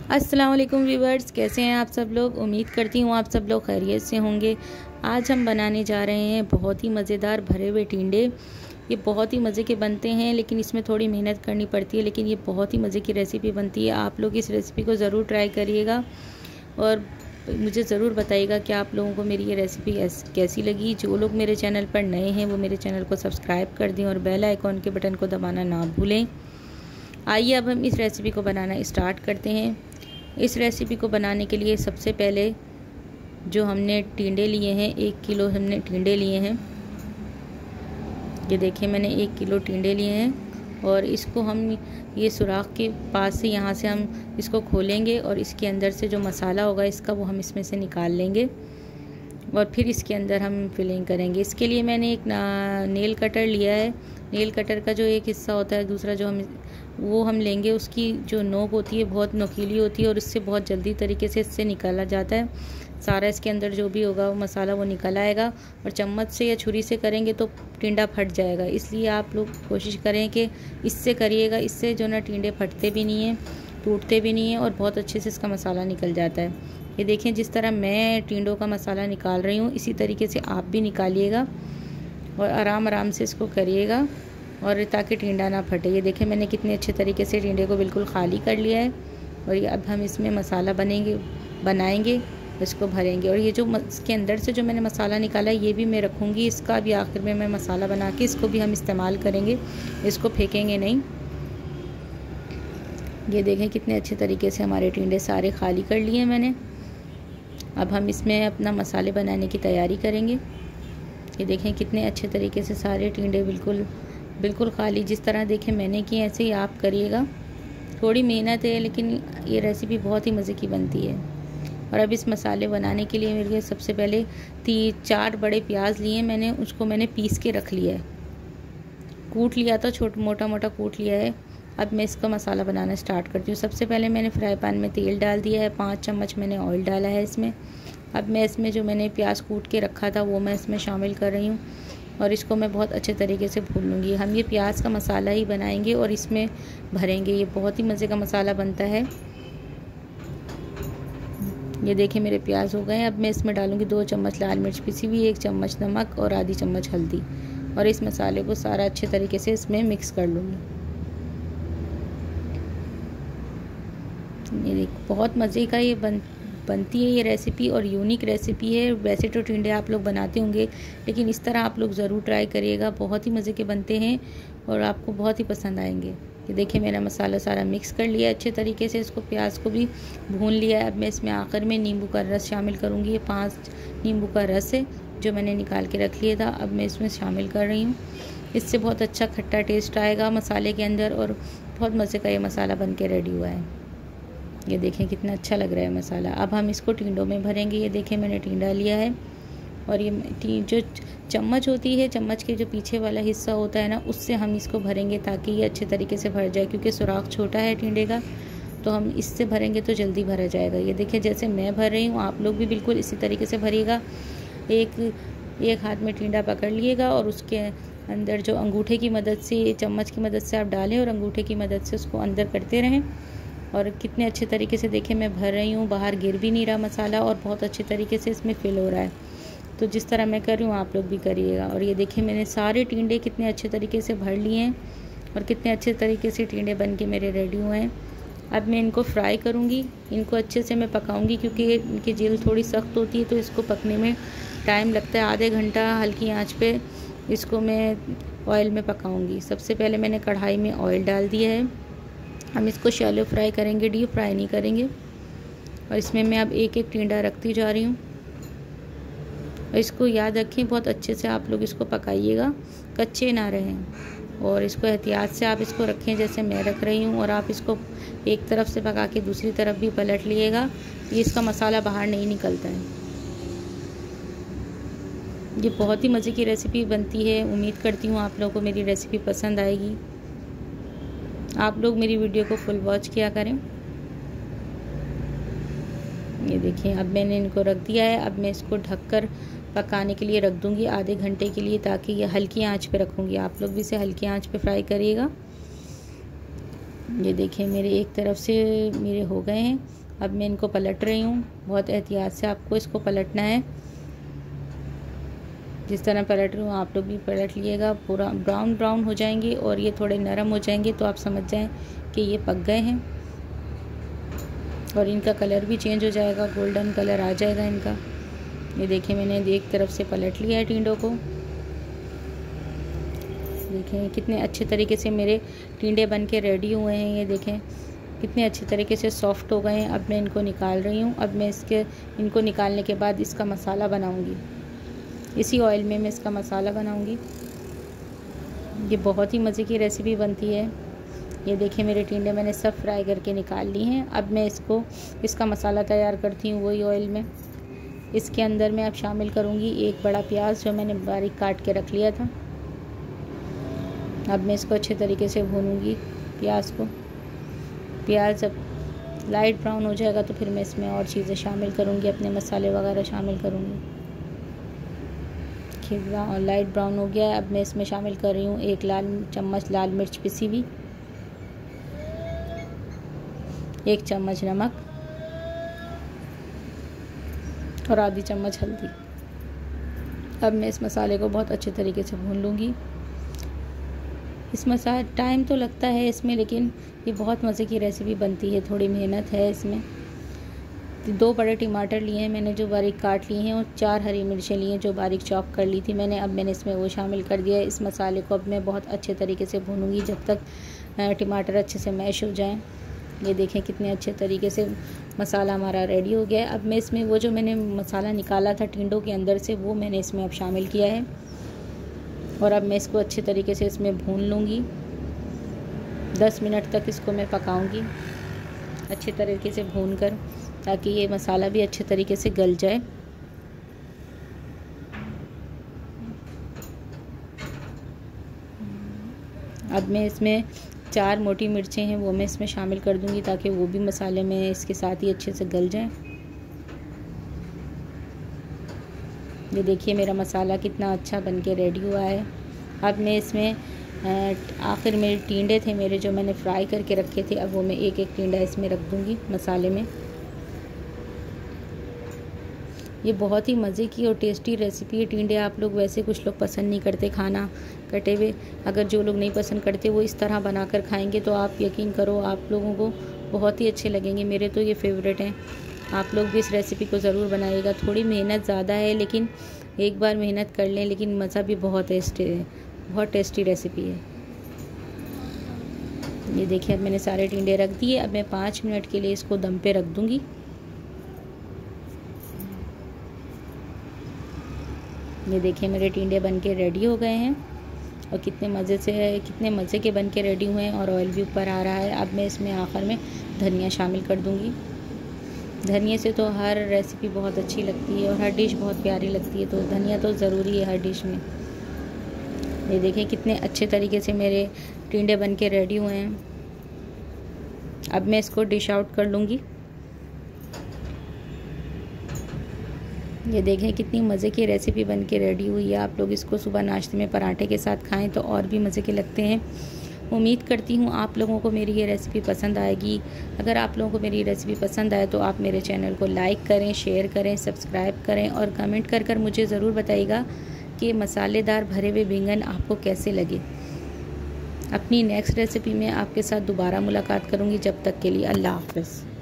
अस्सलाम वालेकुम व्यूवर्स, कैसे हैं आप सब लोग। उम्मीद करती हूँ आप सब लोग खैरियत से होंगे। आज हम बनाने जा रहे हैं बहुत ही मज़ेदार भरे हुए टिंडे। ये बहुत ही मज़े के बनते हैं, लेकिन इसमें थोड़ी मेहनत करनी पड़ती है, लेकिन ये बहुत ही मज़े की रेसिपी बनती है। आप लोग इस रेसिपी को ज़रूर ट्राई करिएगा और मुझे ज़रूर बताइएगा कि आप लोगों को मेरी ये रेसिपी कैसी लगी। जो लोग मेरे चैनल पर नए हैं वो मेरे चैनल को सब्सक्राइब कर दें और बेल आइकॉन के बटन को दबाना ना भूलें। आइए अब हम इस रेसिपी को बनाना स्टार्ट करते हैं। इस रेसिपी को बनाने के लिए सबसे पहले जो हमने टिंडे लिए हैं, 1 किलो हमने टिंडे लिए हैं। ये देखिए मैंने 1 किलो टिंडे लिए हैं और इसको हम ये सुराख के पास से यहाँ से हम इसको खोलेंगे और इसके अंदर से जो मसाला होगा इसका वो हम इसमें से निकाल लेंगे और फिर इसके अंदर हम फिलिंग करेंगे। इसके लिए मैंने एक नेल कटर लिया है। नेल कटर का जो एक हिस्सा होता है, दूसरा जो हम लेंगे, उसकी जो नोक होती है बहुत नुकीली होती है और इससे बहुत जल्दी तरीके से इससे निकाला जाता है सारा। इसके अंदर जो भी होगा वो मसाला वो निकल आएगा और चम्मच से या छुरी से करेंगे तो टिंडा फट जाएगा। इसलिए आप लोग कोशिश करें कि इससे करिएगा। इससे जो ना टिंडे फटते भी नहीं हैं, टूटते भी नहीं हैं और बहुत अच्छे से इसका मसाला निकल जाता है। ये देखें, जिस तरह मैं टिंडों का मसाला निकाल रही हूँ इसी तरीके से आप भी निकालिएगा और आराम आराम से इसको करिएगा और ताकि टिंडा ना फटे। ये देखें मैंने कितने अच्छे तरीके से टिंडे को बिल्कुल खाली कर लिया है और ये अब हम इसमें मसाला बनाएंगे, इसको भरेंगे। और ये जो इसके अंदर से जो मैंने मसाला निकाला है ये भी मैं रखूँगी। इसका भी आखिर में मैं मसाला बना के इसको भी हम इस्तेमाल करेंगे, इसको फेंकेंगे नहीं। ये देखें कितने अच्छे तरीके से हमारे टिंडे सारे खाली कर लिए मैंने। अब हम इसमें अपना मसाले बनाने की तैयारी करेंगे। ये देखें कितने अच्छे तरीके से सारे टिंडे बिल्कुल खाली, जिस तरह देखें मैंने की ऐसे ही आप करिएगा। थोड़ी मेहनत है लेकिन ये रेसिपी बहुत ही मज़े की बनती है। और अब इस मसाले बनाने के लिए मेरे सबसे पहले 4 बड़े प्याज लिए मैंने, उसको मैंने पीस के रख लिया है, कूट लिया था, मोटा मोटा कूट लिया है। अब मैं इसका मसाला बनाना स्टार्ट करती हूँ। सबसे पहले मैंने फ्राई पैन में तेल डाल दिया है, 5 चम्मच मैंने ऑयल डाला है इसमें। अब मैं इसमें जो मैंने प्याज कूट के रखा था वो मैं इसमें शामिल कर रही हूँ और इसको मैं बहुत अच्छे तरीके से भून लूँगी। हम ये प्याज का मसाला ही बनाएंगे और इसमें भरेंगे। ये बहुत ही मज़े का मसाला बनता है। ये देखिए मेरे प्याज हो गए। अब मैं इसमें डालूँगी 2 चम्मच लाल मिर्च पिसी हुई, 1 चम्मच नमक और आधी चम्मच हल्दी और इस मसाले को सारा अच्छे तरीके से इसमें मिक्स कर लूँगी। ये बहुत मज़े का ये बनती है ये रेसिपी और यूनिक रेसिपी है। वैसे तो टिंडे आप लोग बनाते होंगे लेकिन इस तरह आप लोग ज़रूर ट्राई करिएगा। बहुत ही मज़े के बनते हैं और आपको बहुत ही पसंद आएंगे। ये देखिए मेरा मसाला सारा मिक्स कर लिया अच्छे तरीके से, इसको प्याज को भी भून लिया है। अब मैं इसमें आखिर में नींबू का रस शामिल करूँगी। ये 5 नींबू का रस है जो मैंने निकाल के रख लिया था, अब मैं इसमें शामिल कर रही हूँ। इससे बहुत अच्छा खट्टा टेस्ट आएगा मसाले के अंदर और बहुत मज़े का ये मसाला बन के रेडी हुआ है। ये देखें कितना अच्छा लग रहा है मसाला। अब हम इसको टिंडों में भरेंगे। ये देखें मैंने टिंडा लिया है और ये जो चम्मच होती है, चम्मच के जो पीछे वाला हिस्सा होता है ना, उससे हम इसको भरेंगे ताकि ये अच्छे तरीके से भर जाए। क्योंकि सुराख छोटा है टिंडे का तो हम इससे भरेंगे तो जल्दी भरा जाएगा। ये देखिए जैसे मैं भर रही हूँ आप लोग भी बिल्कुल इसी तरीके से भरिएगा। एक हाथ में टिंडा पकड़ लिएगा और उसके अंदर जो अंगूठे की मदद से, चम्मच की मदद से आप डालें और अंगूठे की मदद से उसको अंदर करते रहें। और कितने अच्छे तरीके से देखें मैं भर रही हूँ, बाहर गिर भी नहीं रहा मसाला और बहुत अच्छे तरीके से इसमें फिल हो रहा है। तो जिस तरह मैं कर रही हूँ आप लोग भी करिएगा। और ये देखिए मैंने सारे टिंडे कितने अच्छे तरीके से भर लिए हैं और कितने अच्छे तरीके से टिंडे बन के मेरे रेडी हुए हैं। अब मैं इनको फ्राई करूँगी, इनको अच्छे से मैं पकाऊँगी क्योंकि इनकी जेल थोड़ी सख्त होती है तो इसको पकने में टाइम लगता है। आधे घंटा हल्की आँच पर इसको मैं ऑयल में पकाऊँगी। सबसे पहले मैंने कढ़ाई में ऑयल डाल दिया है। हम इसको शैलो फ्राई करेंगे, डीप फ्राई नहीं करेंगे। और इसमें मैं अब एक एक टिंडा रखती जा रही हूँ और इसको याद रखें बहुत अच्छे से आप लोग इसको पकाइएगा, कच्चे ना रहें। और इसको एहतियात से आप इसको रखें जैसे मैं रख रही हूँ। और आप इसको एक तरफ से पका के दूसरी तरफ भी पलट लिएगा, ये इसका मसाला बाहर नहीं निकलता है। ये बहुत ही मज़े की रेसिपी बनती है। उम्मीद करती हूँ आप लोगों को मेरी रेसिपी पसंद आएगी। आप लोग मेरी वीडियो को फुल वॉच किया करें। ये देखिए अब मैंने इनको रख दिया है। अब मैं इसको ढककर पकाने के लिए रख दूंगी आधे घंटे के लिए, ताकि ये हल्की आंच पे रखूंगी। आप लोग भी इसे हल्की आंच पे फ्राई करिएगा। ये देखिए मेरे एक तरफ से मेरे हो गए हैं। अब मैं इनको पलट रही हूँ। बहुत एहतियात से आपको इसको पलटना है। जिस तरह पलट रही हूँ आप लोग भी पलट लिएगा। पूरा ब्राउन ब्राउन हो जाएंगे और ये थोड़े नरम हो जाएंगे तो आप समझ जाएं कि ये पक गए हैं और इनका कलर भी चेंज हो जाएगा, गोल्डन कलर आ जाएगा इनका। ये देखिए मैंने एक तरफ से पलट लिया है टिंडों को। देखें कितने अच्छे तरीके से मेरे टिंडे बन के रेडी हुए हैं। ये देखें कितने अच्छे तरीके से सॉफ्ट हो गए हैं। अब मैं इनको निकाल रही हूँ। अब मैं इनको निकालने के बाद इसका मसाला बनाऊँगी। इसी ऑयल में मैं इसका मसाला बनाऊँगी। ये बहुत ही मज़े की रेसिपी बनती है। ये देखिए मेरे टिंडे मैंने सब फ्राई करके निकाल लिए हैं। अब मैं इसका मसाला तैयार करती हूँ वही ऑयल में। इसके अंदर मैं अब शामिल करूँगी एक बड़ा प्याज जो मैंने बारीक काट के रख लिया था। अब मैं इसको अच्छे तरीके से भूनूंगी प्याज को। प्याज जब लाइट ब्राउन हो जाएगा तो फिर मैं इसमें और चीज़ें शामिल करूँगी, अपने मसाले वगैरह शामिल करूँगी। और लाइट ब्राउन हो गया है। अब मैं इसमें शामिल कर रही हूँ 1 चम्मच लाल मिर्च पिसी हुई, 1 चम्मच नमक और आधी चम्मच हल्दी। अब मैं इस मसाले को बहुत अच्छे तरीके से भून लूँगी। इस मसाले टाइम तो लगता है इसमें, लेकिन ये बहुत मज़े की रेसिपी बनती है। थोड़ी मेहनत है इसमें। 2 बड़े टमाटर लिए हैं मैंने जो बारीक काट लिए हैं और 4 हरी मिर्चें लिए हैं जो बारीक चॉप कर ली थी मैंने। अब मैंने इसमें वो शामिल कर दिया है। इस मसाले को अब मैं बहुत अच्छे तरीके से भूनूंगी जब तक टमाटर अच्छे से मैश हो जाएं। ये देखें कितने अच्छे तरीके से मसाला हमारा रेडी हो गया है। अब मैं इसमें वो जो मैंने मसाला निकाला था टिंडों के अंदर से वो मैंने इसमें अब शामिल किया है और अब मैं इसको अच्छे तरीके से इसमें भून लूँगी। 10 मिनट तक इसको मैं पकाऊंगी अच्छे तरीके से भून कर, ताकि ये मसाला भी अच्छे तरीके से गल जाए। अब मैं इसमें 4 मोटी मिर्चें हैं वो मैं इसमें शामिल कर दूंगी ताकि वो भी मसाले में इसके साथ ही अच्छे से गल जाए। ये देखिए मेरा मसाला कितना अच्छा बनके रेडी हुआ है। अब मैं इसमें आखिर में टिंडे थे मेरे जो मैंने फ्राई करके रखे थे, अब वो मैं एक एक टिंडा इसमें रख दूंगी मसाले में। ये बहुत ही मज़े की और टेस्टी रेसिपी है। टिंडे आप लोग वैसे कुछ लोग पसंद नहीं करते खाना कटे हुए, अगर जो लोग नहीं पसंद करते वो इस तरह बनाकर खाएंगे तो आप यकीन करो आप लोगों को बहुत ही अच्छे लगेंगे। मेरे तो ये फेवरेट हैं। आप लोग भी इस रेसिपी को ज़रूर बनाइएगा। थोड़ी मेहनत ज़्यादा है लेकिन एक बार मेहनत कर लें, लेकिन मज़ा भी बहुत टेस्टी रेसिपी है। ये देखिए अब मैंने सारे टिंडे रख दिए। अब मैं 5 मिनट के लिए इसको दम पे रख दूँगी। ये देखिए मेरे टिंडे बन के रेडी हो गए हैं और कितने मज़े के बन के रेडी हुए हैं और ऑयल भी ऊपर आ रहा है। अब मैं इसमें आखिर में धनिया शामिल कर दूँगी। धनिया से तो हर रेसिपी बहुत अच्छी लगती है और हर डिश बहुत प्यारी लगती है, तो धनिया तो ज़रूरी है हर डिश में। ये देखिए कितने अच्छे तरीके से मेरे टिंडे बन के रेडी हुए हैं। अब मैं इसको डिश आउट कर लूँगी। ये देखें कितनी मज़े की रेसिपी बन के रेडी हुई है। आप लोग इसको सुबह नाश्ते में पराठे के साथ खाएं तो और भी मज़े के लगते हैं। उम्मीद करती हूँ आप लोगों को मेरी ये रेसिपी पसंद आएगी। अगर आप लोगों को मेरी रेसिपी पसंद आए तो आप मेरे चैनल को लाइक करें, शेयर करें, सब्सक्राइब करें और कमेंट कर मुझे ज़रूर बताइएगा कि मसालेदार भरे हुए बैंगन आपको कैसे लगे। अपनी नेक्स्ट रेसिपी में आपके साथ दोबारा मुलाकात करूँगी। जब तक के लिए अल्लाह हाफ़िज़।